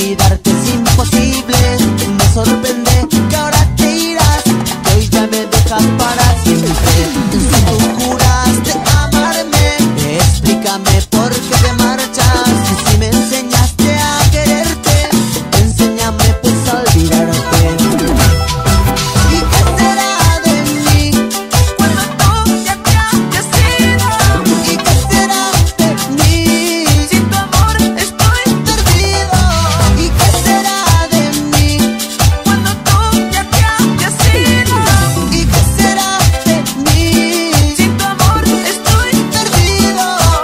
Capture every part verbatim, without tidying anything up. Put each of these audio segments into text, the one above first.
olvidarte es imposible. Me sorprende que ahora te irás, que hoy ya me dejas para siempre. Si tú juraste amarme, explícame por qué te marchas. Y si me enseñaste a quererte, enséñame pues a olvidarte. ¿Y qué será de mí cuando tú ya te hayas ido? ¿Y qué será de mí? Sin tu amor estoy perdido. ¿Y qué será de mí cuando tú ya te hayas ido? ¿Y qué será de mí? Sin tu amor estoy perdido.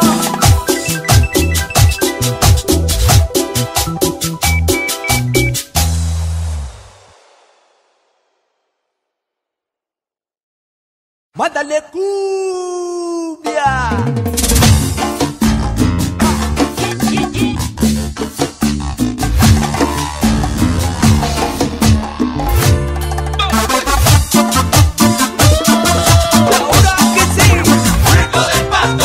¡Mándale cumbia! Ahora que sí, Juego del Pato.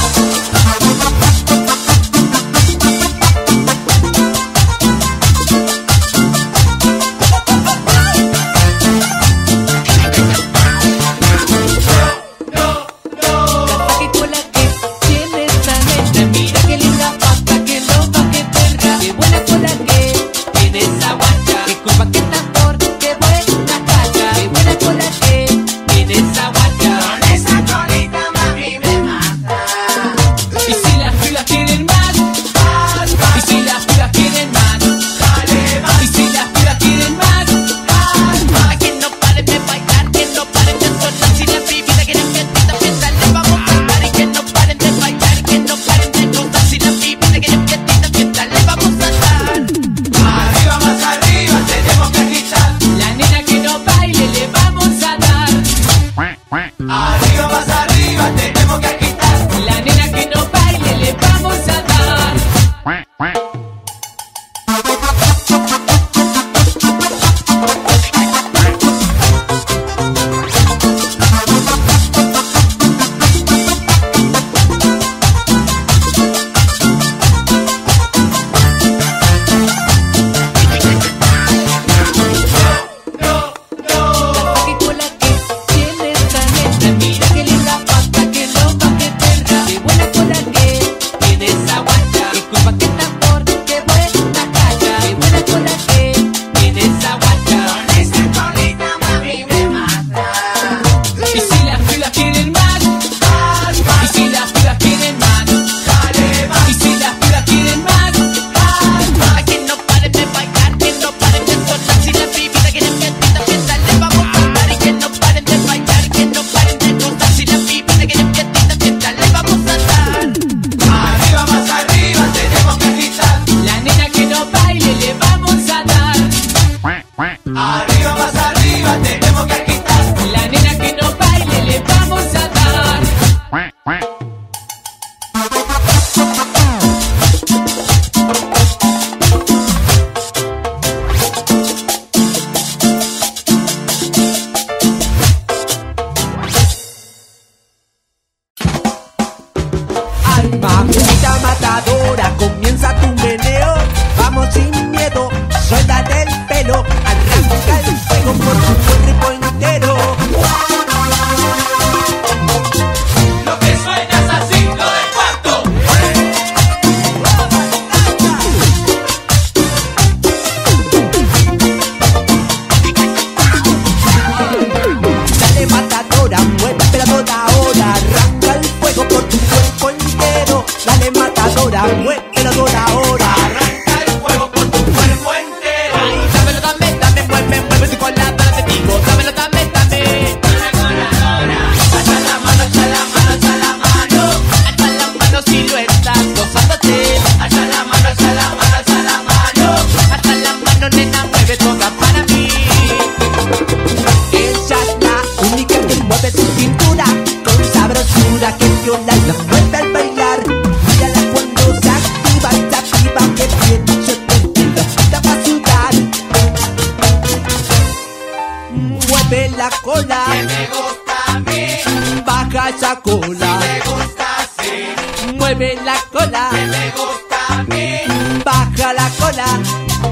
Arriba más arriba tenemos que agitar. La nena que no baile le vamos a dar. Arriba más arriba tenemos que agitar. La nena que no baile le vamos a dar. Alma, muñeca matadora, comienza tu meneo. Vamos sin miedo, suéltate el pelo, arranca el fuego por tu cuerpo entero. Lo que suena es a cinco de cuarto. Dale matadora, muévela toda hora, arranca el fuego por tu cuerpo entero. Dale matadora, muévela toda hora. Arranca el fuego por tu cuerpo entero. Ay, dámelo, dame, dame, mueve, mueve tu cola para te digo. Dámelo, dame, dame. Alza la mano, alza la mano, alza la mano. Alza la mano si lo estás gozándote. Alza la mano, alza la mano, alza la mano. Alza la mano, nena, mueve toda para mí. Ella es la única que mueve su cintura con sabrosura que viola y la mueve al bailar. Mírala cuando se activa, se activa, que bien se te la va a sudar. Mueve la cola, Que me gusta a mí, baja esa cola. me gusta así. Mueve la cola, Que me gusta a mí, baja la cola.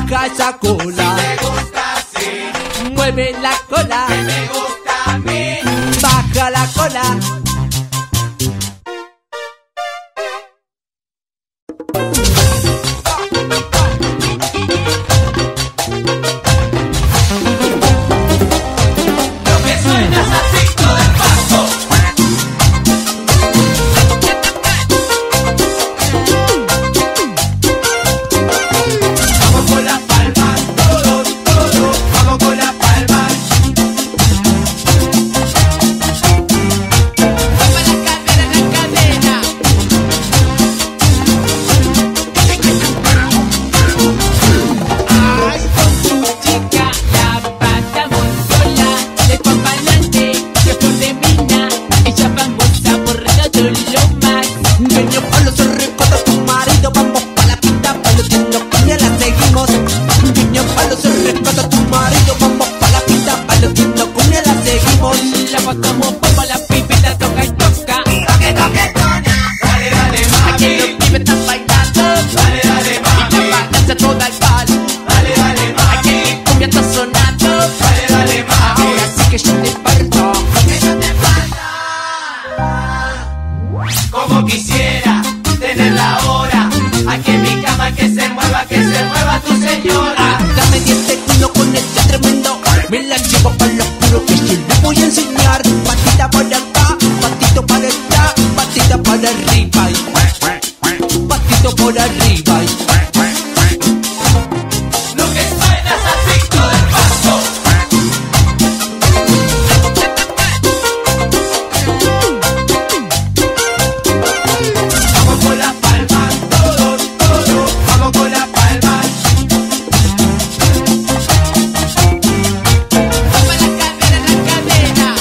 baja esa cola. Me gusta así, Mueve la cola, que me gusta a mí. baja la cola. Lo que suena es así, todo el paso. Vamos con las palmas, todos, todos, vamos con las palmas. Toma la cadera, la cadera. Ay, con tu chica la pasamos sola. De pa' pa'lante, que por de mina. Ella famosa por todo lo más. Dueño palo se recorta tu marido, vamos pa' la pista, palo tiendo cuña, la seguimos. Dueño palo se recorta tu marido, vamos pa' la pista, palo tiendo cuña, la seguimos. La pasamos como la pipita toca y toca. Toque, toque, tona. Dale, dale, Aquí mami. los pibes están bailando. Dale, dale, Y mami. la balanza toda al palo. Dale, dale, Aquí mami. mi cumbia está sonando. Dale, dale, mami. Ahora sí que yo te parto. Que no te falta. Como quisiera tener la hora. Aquí en mi cama que se mueva, que se mueva tu señora. Dame diez segundos con este tremendo, me la llevo para lo oscuro que yo le voy a enseñar. Patita para acá, patito para allá, patita para arriba y patito por arriba y Lo que suena es así, todo el paso. Vamos con las palmas, todos, todos, vamos con las palmas. Toma la cadera, la cadera.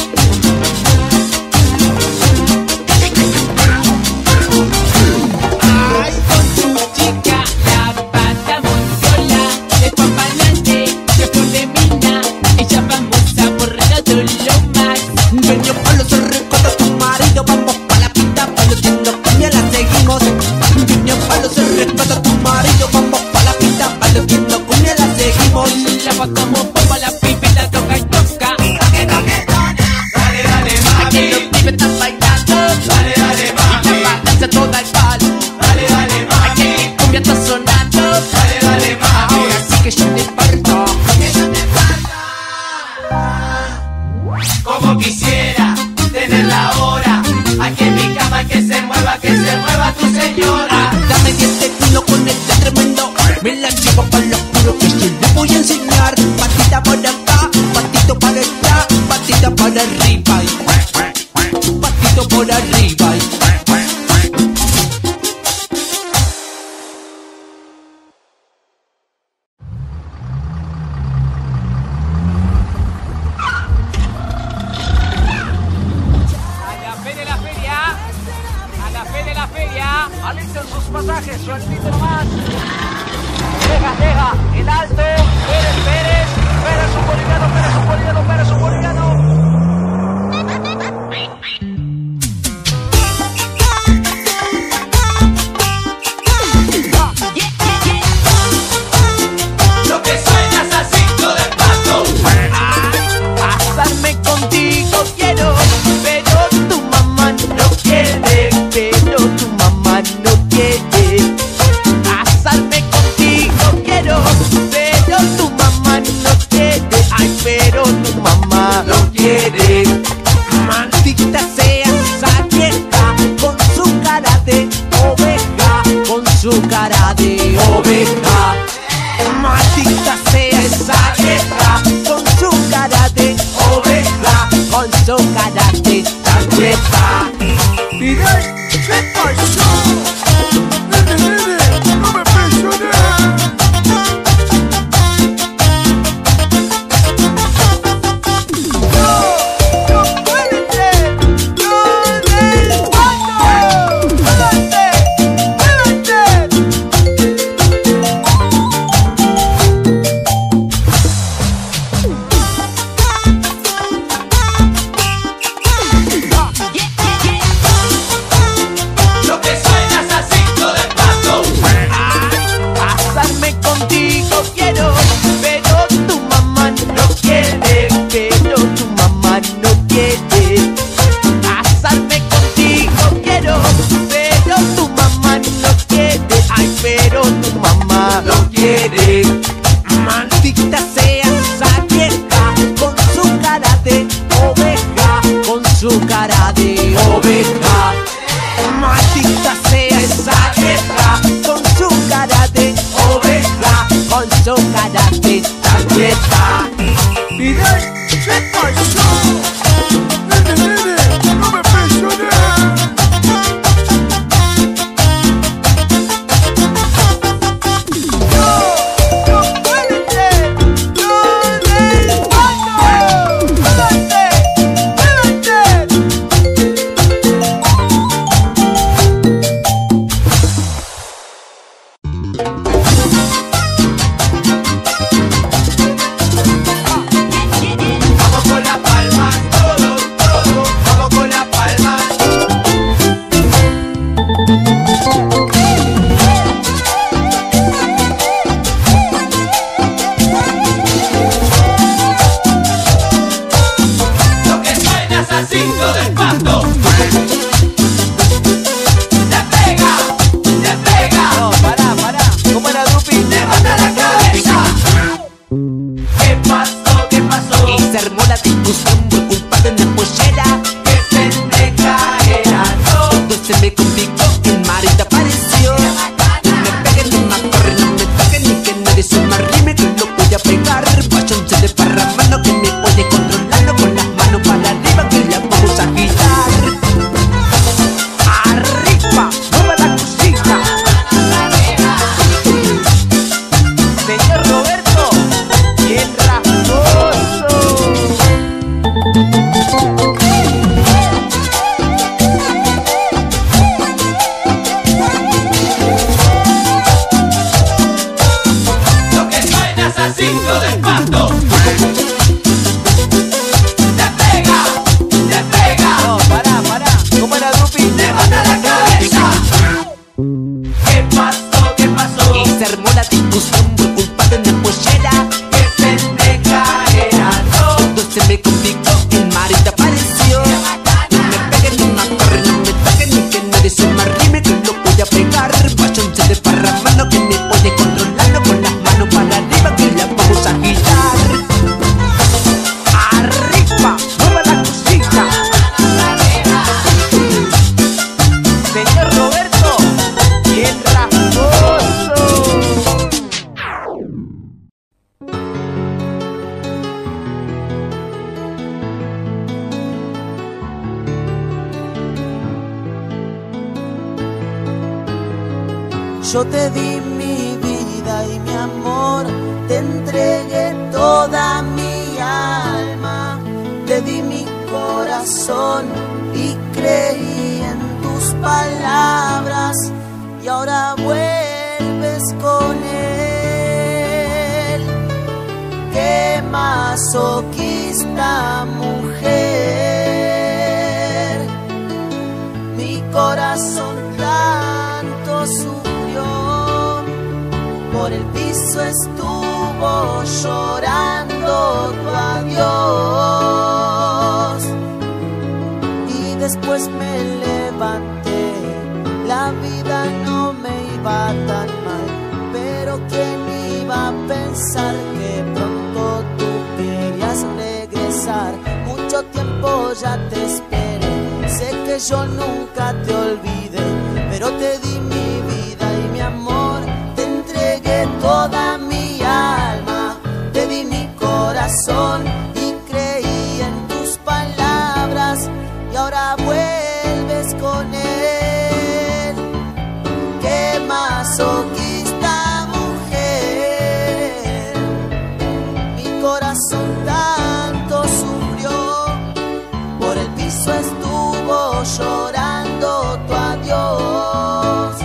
Ay, con tu chica la pasamos sola. De pa' pa'lante, que por de mina. Ella famosa por todo lo más. dueño palo se recorta tu marido, vamos pa' la pista, palo tiendo cuña, la seguimos. Dueño palo se recorta tu marido, vamos pa' la pista, palo tiendo cuña, la seguimos. La pasamos como la pipita toca y toca. Toque, toque, tona. Dale, dale, Aquí los mami. pibes están bailando. Dale, dale, Y la mami. balanza toda al palo. Dale, dale, Aquí mami. mi cumbia está sonando. Dale, dale, mami. Ahora sí que yo te parto. Que no te falta. Como quisiera tener la hora. Aquí en mi cama que se mueva, que se mueva tu señora. Dame diez segundos con este tremendo, me la llevo para lo oscuro que yo le voy a enseñar. Patita por acá, patito para allá, patita para arriba y patito por arriba y A la fe de la feria, a la fe de la feria, alisten sus pasajes, sueltito nomás. Llega, llega, el alto, Pérez, Pérez, Pérez un boliviano, Pérez un boliviano, Pérez un boliviano. Lo que suena es así, todo el paso. Casarme contigo quiero, pero tu mamá no quiere, pero tu mamá no quiere. Casarme contigo quiero, pero tu mamá no quiere, ay, pero tu mamá no quiere. Maldita sea esa vieja con su cara de oveja, con su cara de oveja. Maldita sea esa vieja con su cara de oveja, con su cara de tarjeta. ¿Qué pasó? No me presioné. cara de esta fiesta. Fidel, ¿qué pasó? Nene, nene, no me presiones. Yo te di mi vida y mi amor, te entregué toda mi alma, te di mi corazón y creí en tus palabras, y ahora vuelves con él. Qué masoquista mujer, mi corazón tanto sufrió, por el piso estuvo llorando tu adiós, y después me levanté, la vida no me iba tan mal, pero quién iba a pensar que pronto tú querías regresar. Mucho tiempo ya te esperé, sé que yo nunca te olvidé, pero te di mi vida y mi amor, te entregué toda mi alma, te di mi corazón y creí en tus palabras, y ahora vuelves con él. Qué masoquista mujer, mi corazón tanto sufrió, por el piso estuvo llorando tu adiós.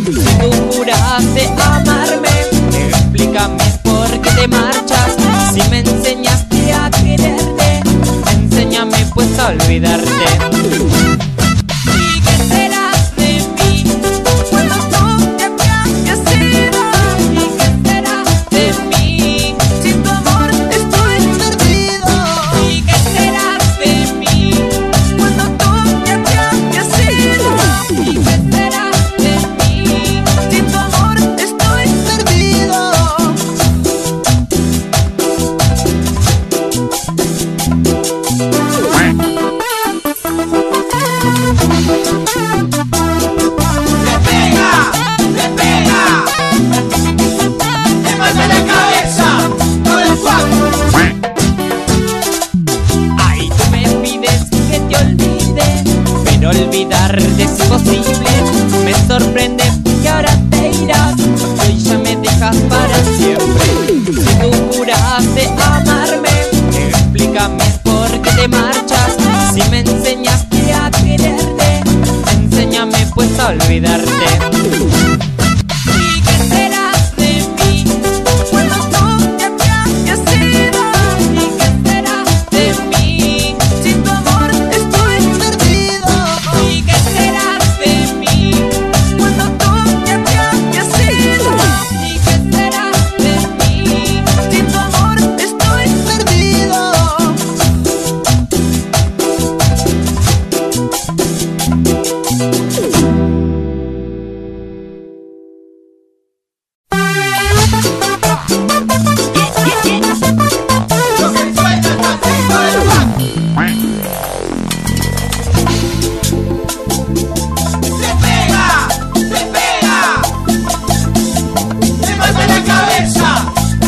Si tú juraste amarme, explícame por qué te marchas. Si me enseñaste a quererte, enséñame pues a olvidarte. ¿Y qué será de mí cuando tú ya me hayas ido? ¿Y qué será de mí? Sin tu amor estoy perdido. ¿Y qué será de mí cuando tú ya me hayas ido? ¿Y qué será de mí? Sin tu amor estoy perdido. ¡Le pega! ¡Le pega! ¡Le mata la cabeza! ¡Con el cuac! Ay, tú me pides que te olvide, pero olvidarte es imposible. Me sorprende que ahora te irás, porque hoy ya me dejas para siempre. Si tú juraste amarme, explícame por qué te marchas. Si me enseñaste a quererte, enséñame pues a olvidarte. ¿Y qué será de mí cuando tú ya me hayas ido? ¿Y qué será de mí? Sin tu amor estoy perdido. ¿Y qué será de mí cuando tú ya me hayas ido? ¿Y qué será de mí? Sin tu amor estoy perdido. Lo que suena es así, con el cuac. ¡Le pega! ¡Le pega! ¡Le mata la cabeza!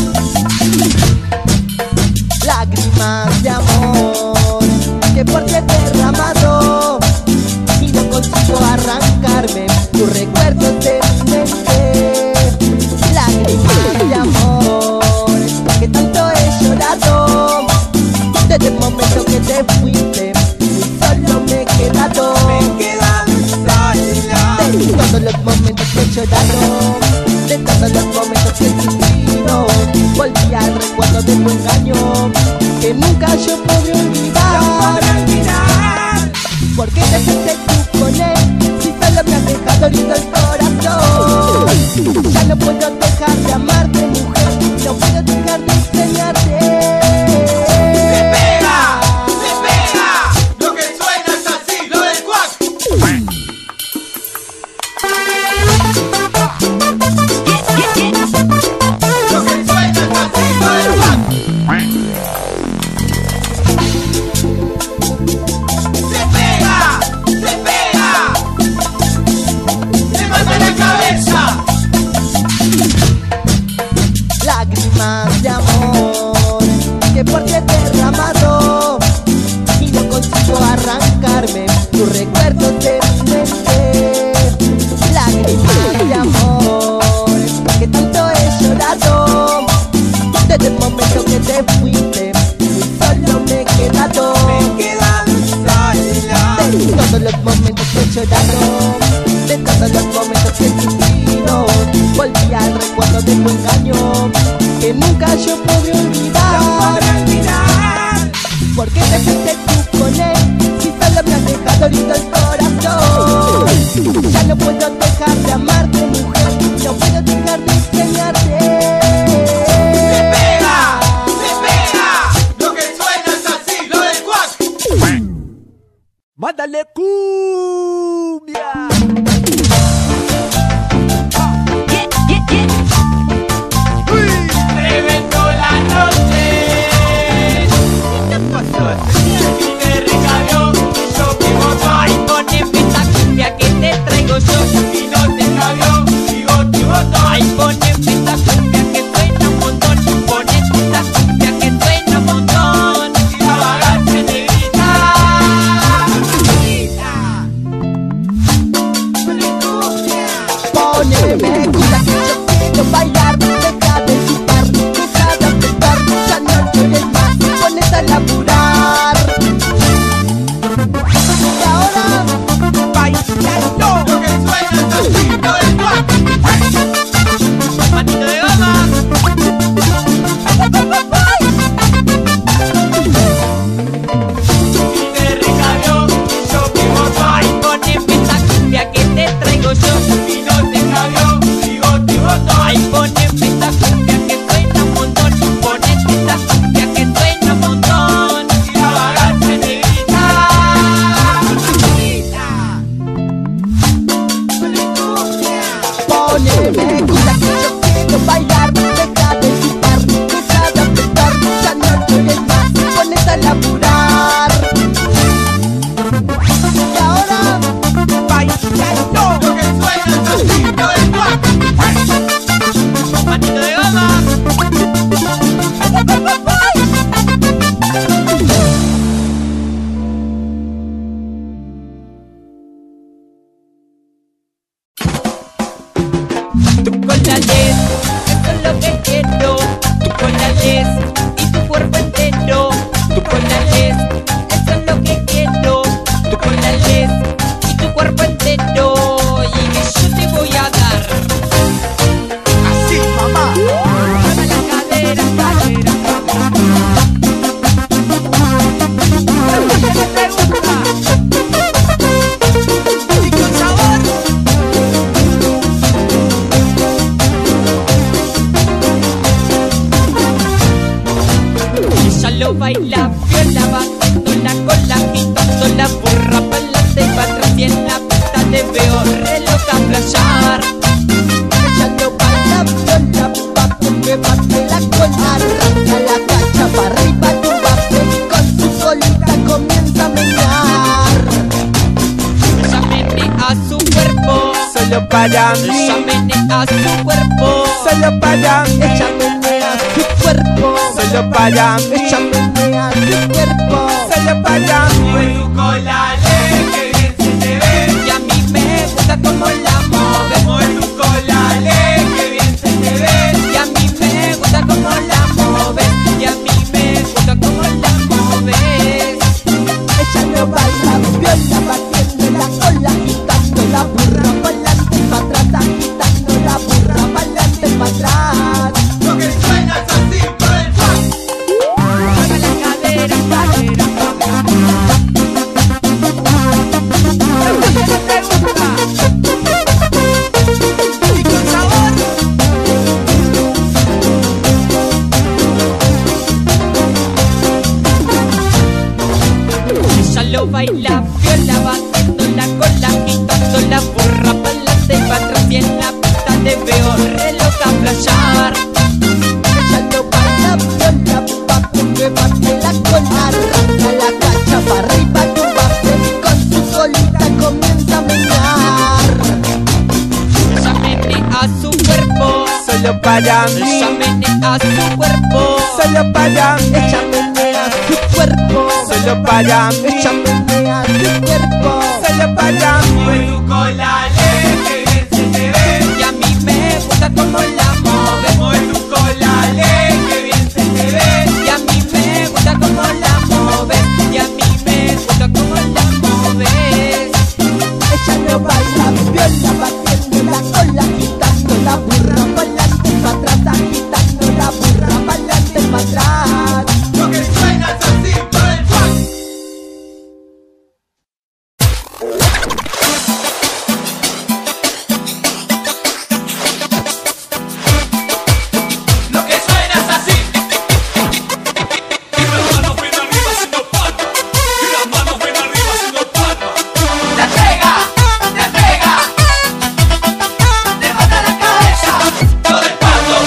Lágrimas de amor que por ti he derramado y no consigo arrancarme tus recuerdos de mi mente. Lágrimas de amor que tanto he llorado desde el momento que te fuiste, muy solo me he quedado. Me he quedado sola de todos los momentos que he llorado, de todos los momentos que he sufrido. Volví al recuerdo de tu engaño que nunca yo podré olvidar. ¿Por qué te fuiste tú con él si solo me has dejado herido el corazón? Ya no puedo dejar de amarte, mujer, no puedo dejar de enseñarte. ¡Le pega! ¡Le pega! Lo que suena es así, lo del cuac. Lo que suena es así, lo del cuac. ¡Le pega! ¡Le pega! ¡Le mata la cabeza! Lágrimas de amor que por ti he derramado y no consigo arrancarme tus recuerdos de mi mente. Lágrimas de amor que tanto he llorado desde el momento que te fuiste, muy solo me he quedado. Me he quedado sola de todos los momentos que he llorado, de todos los momentos que he sufrido. Volví al recuerdo de tu engaño que nunca yo podré olvidar. ¿Por qué te fuiste tú con él si solo me has dejado herido el corazón? Ya no puedo dejar de amarte, mujer, no puedo dejar de enseñarte. ¡Le pega! ¡Le pega! Lo que suena es así, lo del cuac. ¡Mándale cumbia! Reventó la noche. ¿Qué pasó? Y me recabió y yo me botó. Ay, poneme esta cumbia que te traigo yo. Y no te cabió, digo te botó. Ay, poneme esta cumbia que suena un montón. Poneme esta cumbia que suena un montón. Y la vagancia negrita. menea su cuerpo, solo para mí. ella menea su cuerpo, Solo para mí. Ella menea su cuerpo, Solo para mí. ella menea su cuerpo. Solo para mí. Mueve tu cola, le, que bien se te ve. y a mí me gusta como la mueve, Mueve tu cola, le, que bien se te ve. y a mí me gusta como la mueves, y a mí me gusta como la mueves. Ella no baila viola, batiendo la cola, agitando la burra pa'lante y pa' atrás, agitando la burra pa'lante y pa' atrás. Lo que suena es así por el funk. Mueve la cadera, cadera, Y con sabor. ella lo baila viola, batiendo la cola, agitando la burra pa'lante y pa' atrás, y en la pista te veo re loca flashear. Ella no baila viola, papi que bate la cola, arranca la cacha pa' arriba y bate, con su colita comienza a menear. Ella menea su cuerpo, Solo para mí. ella menea su cuerpo, Solo para mí. Ella menea su cuerpo, Solo para mí. ella menea su cuerpo. Solo para mí. Mueve tu cola, le, que bien se te ve. y a mí me gusta como la mueve, Mueve tu cola, le, que bien se te ve. y a mí me gusta como la mueve, y a mí me gusta como la mueves. Ella no baila viola, batiendo la cola, agitando la burra pa'lante y pa' atrás, agitando la burra pa'lante y pa' atrás. Lo que suena es así por el funk. Lo que suena es así. Y las manos ven arriba haciendo palma. Y las manos ven arriba haciendo palma. Te pega, te pega, te mata la cabeza. Lo del pato.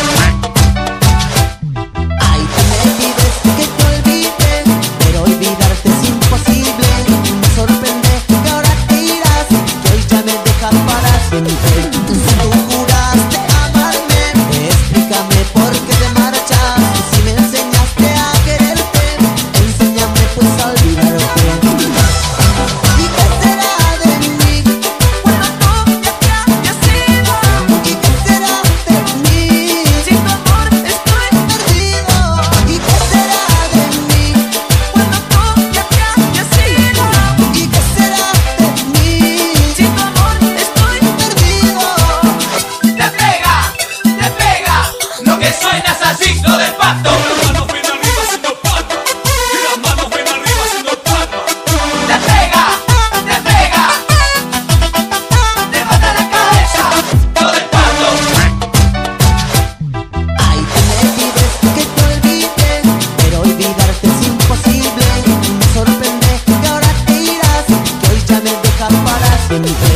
Ay, tú me pides que te olvide, pero olvidarte es imposible. Me sorprende que ahora te irás, que hoy ya me dejas para siempre. Si tú juraste amarme, explícame por qué te marchas. Si me enseñaste a quererte, enséñame pues a olvidarte. ¿Y qué será de mí cuando tú ya te hayas ido? ¿Y qué será de mí sin tu amor estoy perdido? ¿Y qué será de mí cuando tú ya te hayas ido? ¿Y qué será de mí sin tu amor estoy perdido? Te pega, te pega. Lo que suena es así. Lo del pato. Y las manos ven arriba haciendo palma. Y las manos ven arriba haciendo palma. Te pega, te pega, te mata la cabeza. Lo del pato. Ay, tú me pides que te olvide, pero olvidarte es imposible. Me sorprende que ahora te irás, que hoy ya me dejas para siempre.